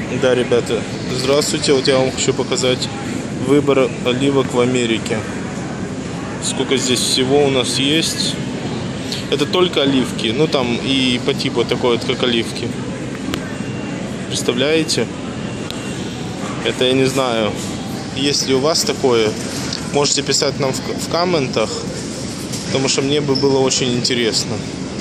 Да, ребята, здравствуйте. Вот я вам хочу показать выбор оливок в Америке. Сколько здесь всего у нас есть. Это только оливки. Ну там и по типу такой вот, как оливки. Представляете? Это я не знаю. Если у вас такое, можете писать нам в комментах. Потому что мне бы было очень интересно.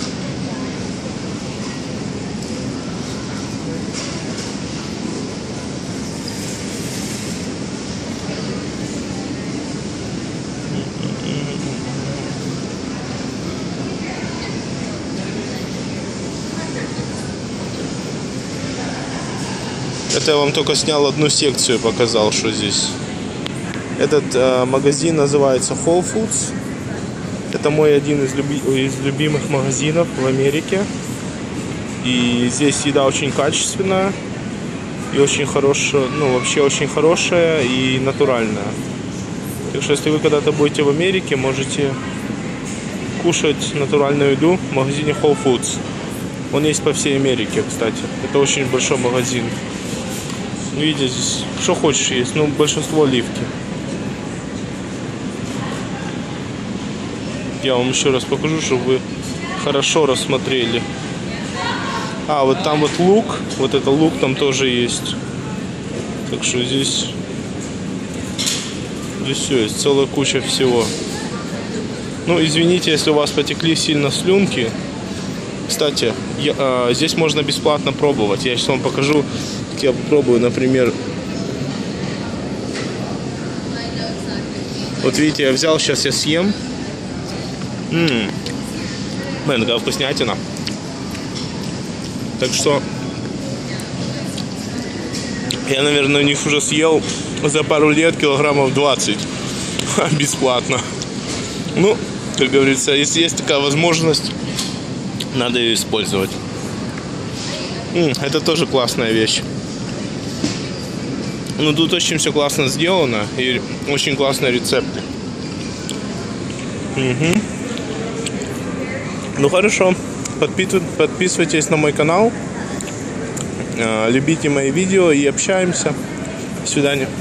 Это я вам только снял одну секцию, показал, что здесь. Этот магазин называется Whole Foods. Это мой один из любимых магазинов в Америке. И здесь еда очень качественная. И очень хорошая, ну вообще очень хорошая и натуральная. Так что если вы когда-то будете в Америке, можете кушать натуральную еду в магазине Whole Foods. Он есть по всей Америке, кстати. Это очень большой магазин. Видите, здесь что хочешь есть, ну большинство оливки. Я вам еще раз покажу, чтобы вы хорошо рассмотрели. А, вот там вот лук, вот это лук там тоже есть. Так что здесь все есть, целая куча всего. Ну, извините, если у вас потекли сильно слюнки. Кстати, здесь можно бесплатно пробовать. Я сейчас вам покажу, как я пробую, например. Вот видите, я взял, сейчас я съем. Блин, такая вкуснятина. Так что я, наверное, у них уже съел за пару лет килограммов 20. Бесплатно. Ну, как говорится, если есть такая возможность, надо ее использовать. Это тоже классная вещь. Ну, тут очень все классно сделано. И очень классные рецепты. Ну, хорошо. Подписывайтесь на мой канал. Любите мои видео и общаемся. До свидания.